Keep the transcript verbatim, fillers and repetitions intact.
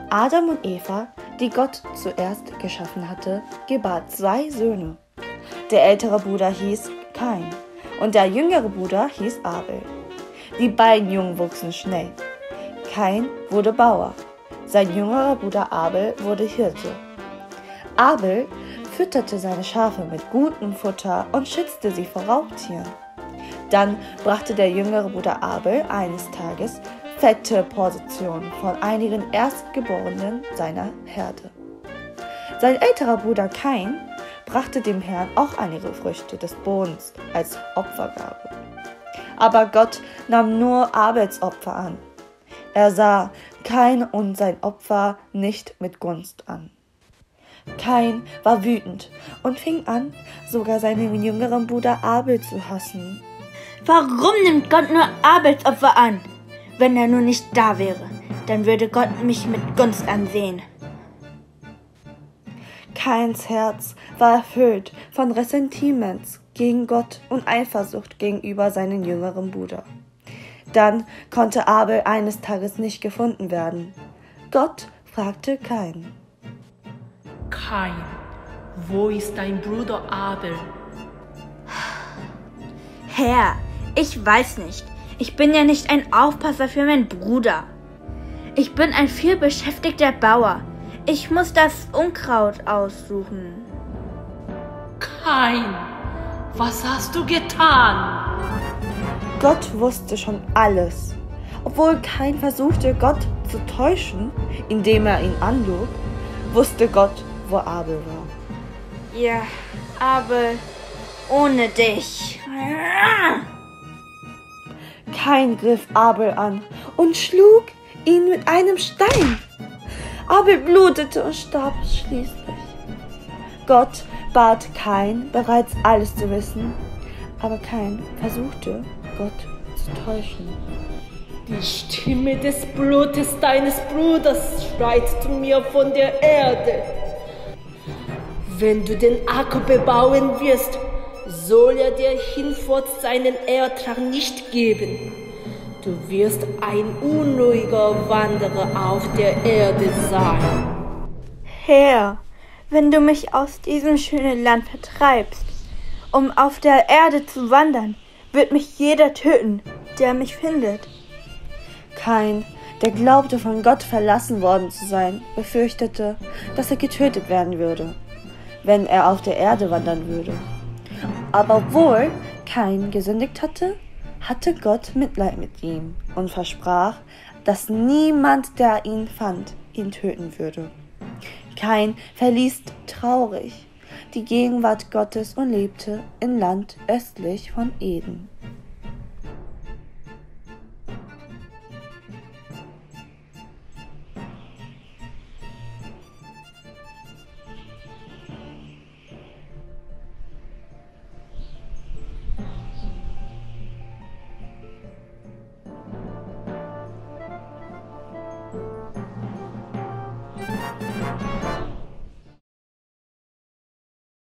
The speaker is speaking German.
Adam und Eva, die Gott zuerst geschaffen hatte, gebar zwei Söhne. Der ältere Bruder hieß Kain und der jüngere Bruder hieß Abel. Die beiden Jungen wuchsen schnell. Kain wurde Bauer, sein jüngerer Bruder Abel wurde Hirte. Abel fütterte seine Schafe mit gutem Futter und schützte sie vor Raubtieren. Dann brachte der jüngere Bruder Abel eines Tages fette Portionen von einigen Erstgeborenen seiner Herde. Sein älterer Bruder Kain brachte dem Herrn auch einige Früchte des Bodens als Opfergabe. Aber Gott nahm nur Abels Opfer an. Er sah Kain und sein Opfer nicht mit Gunst an. Kain war wütend und fing an, sogar seinen jüngeren Bruder Abel zu hassen. Warum nimmt Gott nur Abels Opfer an? Wenn er nur nicht da wäre, dann würde Gott mich mit Gunst ansehen. Kains Herz war erfüllt von Ressentiments gegen Gott und Eifersucht gegenüber seinem jüngeren Bruder. Dann konnte Abel eines Tages nicht gefunden werden. Gott fragte Kain: Kain, wo ist dein Bruder Abel? Herr, ich weiß nicht. Ich bin ja nicht ein Aufpasser für meinen Bruder. Ich bin ein vielbeschäftigter Bauer. Ich muss das Unkraut aussuchen. Kain, was hast du getan? Gott wusste schon alles. Obwohl Kain versuchte, Gott zu täuschen, indem er ihn anlog, wusste Gott, wo Abel war. Ja, Abel, ohne dich. Kain griff Abel an und schlug ihn mit einem Stein. Abel blutete und starb schließlich. Gott bat Kain, bereits alles zu wissen, aber Kain versuchte, Gott zu täuschen. Die Stimme des Blutes deines Bruders schreit zu mir von der Erde. Wenn du den Acker bebauen wirst, soll er dir hinfort seinen Ertrag nicht geben. Du wirst ein unruhiger Wanderer auf der Erde sein. Herr, wenn du mich aus diesem schönen Land vertreibst, um auf der Erde zu wandern, wird mich jeder töten, der mich findet. Kain, der glaubte, von Gott verlassen worden zu sein, befürchtete, dass er getötet werden würde, wenn er auf der Erde wandern würde. Aber obwohl Kain gesündigt hatte, hatte Gott Mitleid mit ihm und versprach, dass niemand, der ihn fand, ihn töten würde. Kain verließ traurig die Gegenwart Gottes und lebte im Land östlich von Eden.